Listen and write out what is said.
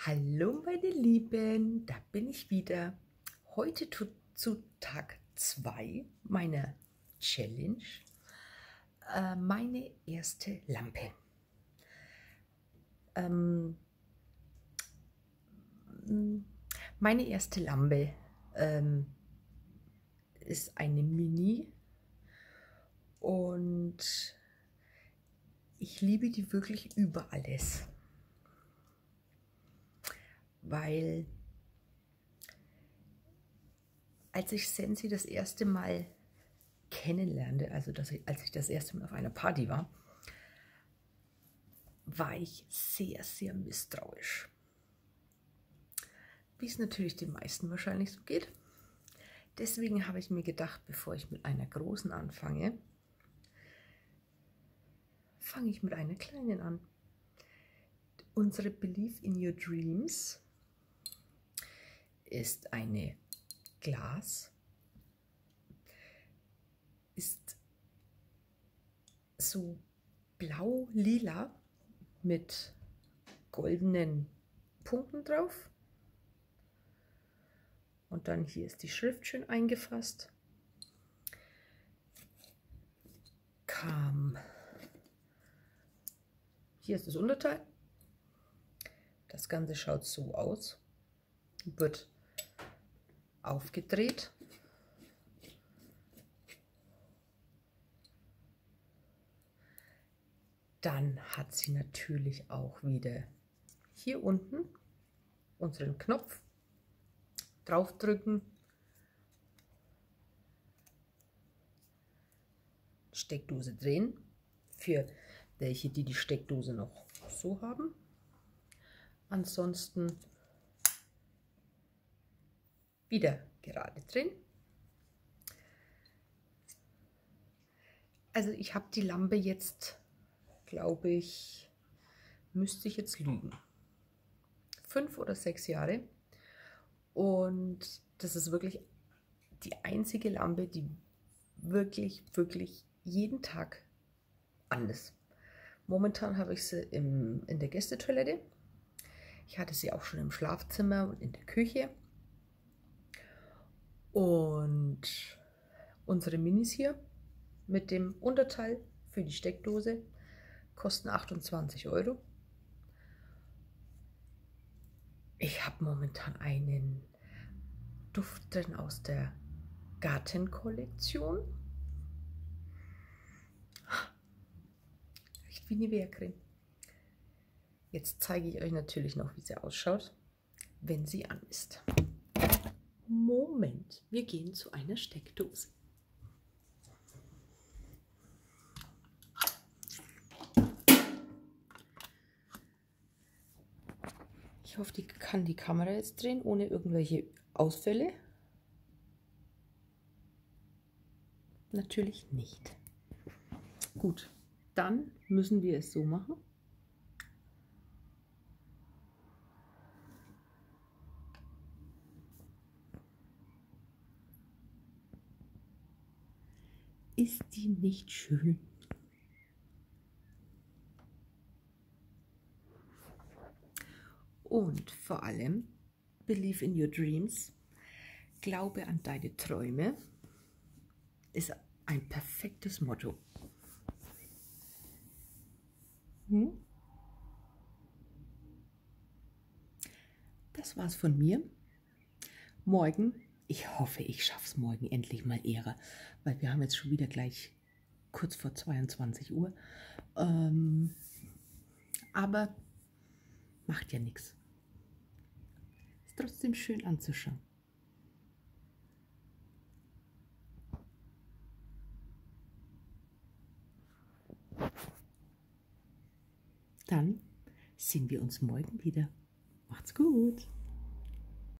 Hallo meine Lieben, da bin ich wieder. Heute zu Tag 2 meiner Challenge. Meine erste Lampe. Meine erste Lampe ist eine Mini und ich liebe die wirklich über alles. Weil als ich Sensi das erste Mal kennenlernte, also als ich das erste Mal auf einer Party war, war ich sehr, sehr misstrauisch. Wie es natürlich den meisten wahrscheinlich so geht. Deswegen habe ich mir gedacht, bevor ich mit einer großen anfange, fange ich mit einer kleinen an. Unsere Believe in Your Dreams ist eine Glas, ist so blau-lila mit goldenen Punkten drauf. Und dann hier ist die Schrift schön eingefasst. Hier ist das Unterteil. Das Ganze schaut so aus. Wird aufgedreht. Dann hat sie natürlich auch wieder hier unten unseren Knopf. Draufdrücken, Steckdose drehen, für welche die Steckdose noch so haben. Ansonsten wieder gerade drehen. Also ich habe die Lampe jetzt, glaube ich, müsste ich jetzt lügen, 5 oder 6 Jahre. Und das ist wirklich die einzige Lampe, die wirklich jeden Tag an ist. Momentan habe ich sie in der Gästetoilette. Ich hatte sie auch schon im Schlafzimmer und in der Küche. Und unsere Minis hier mit dem Unterteil für die Steckdose kosten 28 €. Ich habe momentan einen Duft drin aus der Gartenkollektion. Riecht wie Nivea-Creme. Jetzt zeige ich euch natürlich noch, wie sie ausschaut, wenn sie an ist. Moment, wir gehen zu einer Steckdose. Ich hoffe, die kann die Kamera jetzt drehen, ohne irgendwelche Ausfälle. Natürlich nicht. Gut, dann müssen wir es so machen. Ist die nicht schön? Und vor allem, believe in your dreams, glaube an deine Träume, ist ein perfektes Motto. Das war's von mir. Morgen, ich hoffe, ich schaffe es morgen endlich mal eher, weil wir haben jetzt schon wieder gleich kurz vor 22 Uhr. Aber macht ja nichts. Ist trotzdem schön anzuschauen. Dann sehen wir uns morgen wieder. Macht's gut!